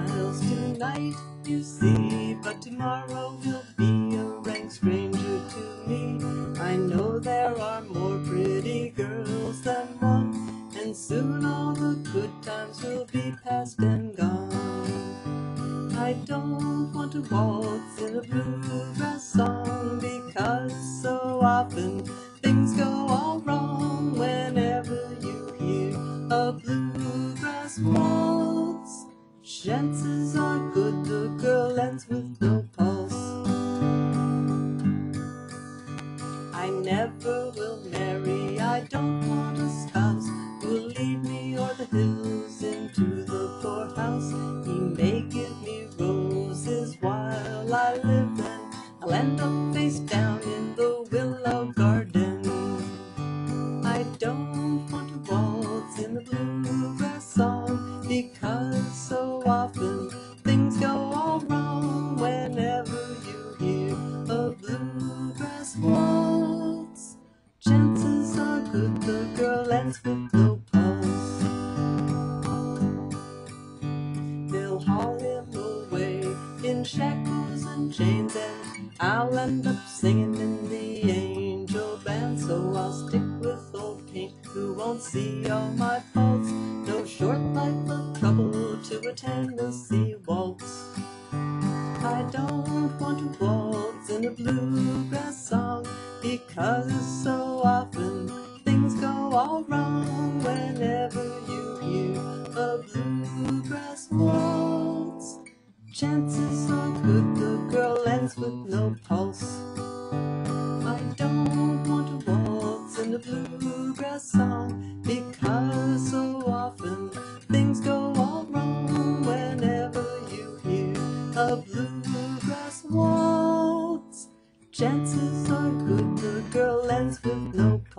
smiles tonight, you see, but tomorrow he'll be a rank stranger to me. I know there are more pretty girls than one, and soon all the good times will be past and gone. I don't want to waltz in a bluegrass song, because so often things go all wrong whenever you hear a bluegrass waltz. Chances are good the girl ends with no pulse. I never will marry, I don't want a spouse who'll lead me o'er the hills into the poorhouse. He may give me roses while I live, then I'll end up face down in the willow garden. I don't want to waltz in the bluegrass song, because so often things go all wrong whenever you hear a bluegrass waltz. Chances are good the girl ends with no pulse. They'll haul him away in shackles and chains, and I'll end up singing in the angel band. So I'll stick with old Kate, who won't see all my faults. No short life of trouble to a Tennessee waltz. I don't want to waltz in a bluegrass song, because so often things go all wrong whenever you hear a bluegrass waltz. Chances are good the girl ends with no pulse. I don't want to waltz in a bluegrass song, because so often things go all wrong whenever you hear a bluegrass waltz. Chances are good the girl ends with no